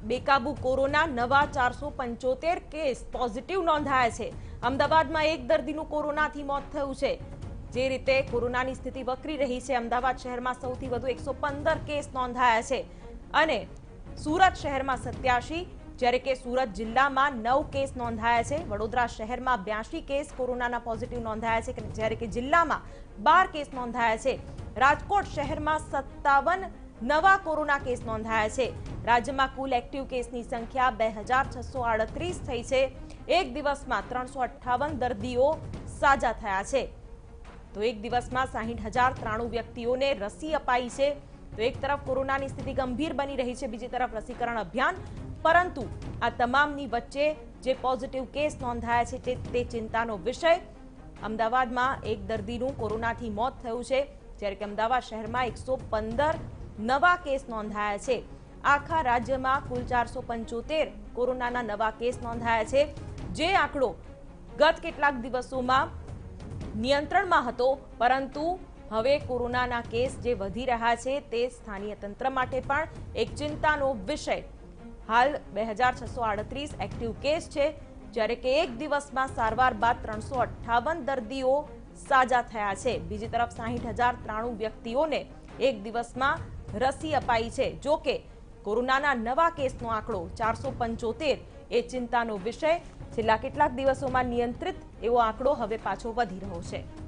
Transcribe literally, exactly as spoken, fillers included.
બેકાબુ corona નવા ચારસો પંચોતેર કેસ પોઝિટિવ નોંધાયા છે। અમદાવાદમાં એક દર્દીનું કોરોનાથી મોત થયું છે। જે રીતે કોરોનાની સ્થિતિ વકરી રહી છે, અમદાવાદ શહેરમાં સૌથી વધુ એકસો પંદર કેસ નોંધાયા છે અને સુરત શહેરમાં સત્યાસી, જ્યારે કે સુરત જિલ્લામાં નવ કેસ નોંધાયા છે। વડોદરા શહેરમાં બ્યાસી કેસ કોરોનાના પોઝિટિવ નોંધાયા છે, જ્યારે કે જિલ્લામાં બાર કેસ નોંધાયા છે। રાજકોટ શહેરમાં સત્તાવન નવા કોરોના કેસ નોંધાયા છે। રાજ્યમાં કુલ એક્ટિવ કેસની સંખ્યા બે હજાર છસો આડત્રીસ થઈ છે। એક દિવસમાં ત્રણસો અઠ્ઠાવન દર્દીઓ સાજા થયા છે। તો એક દિવસમાં સાહીઠ હજાર ત્રાણું વ્યક્તિઓને રસી અપાઈ છે। તો એક તરફ કોરોનાની સ્થિતિ ગંભીર બની રહી છે, બીજી તરફ રસીકરણ અભિયાન, પરંતુ આ તમામની વચ્ચે જે પોઝિટિવ કેસ નોંધાયા છે તે ચિંતાનો વિષય। અમદાવાદમાં એક દર્દીનું કોરોનાથી મોત થયું છે, જ્યારે કે અમદાવાદ શહેરમાં એકસો પંદર નવા કેસ નોંધાયા છે। આખા રાજ્યમાં કુલ ચારસો પંચોતેર કોરોનાના નવા કેસ નોંધાયા છે, જે આંકડો ગત કેટલાક દિવસોમાં નિયંત્રણમાં હતો, પરંતુ હવે કોરોનાના કેસ જે વધી રહ્યા છે તે સ્થાનિય તંત્ર માટે પણ એક ચિંતાનો વિષય। હાલ બે હજાર છસો આડત્રીસ એક્ટિવ કેસ છે, જ્યારે કે એક દિવસમાં સારવાર બાદ ત્રણસો અઠ્ઠાવન દર્દીઓ સાજા થયા છે। બીજી તરફ સાહીઠ હજાર ત્રાણું વ્યક્તિઓને એક દિવસમાં રસી અપાઈ છે। જો કે કોરોનાના નવા કેસનો આંકડો ચારસો પંચોતેર એ ચિંતાનો વિષય। છેલ્લા કેટલાક દિવસોમાં નિયંત્રિત એવો આંકડો હવે પાછો વધી રહ્યો છે।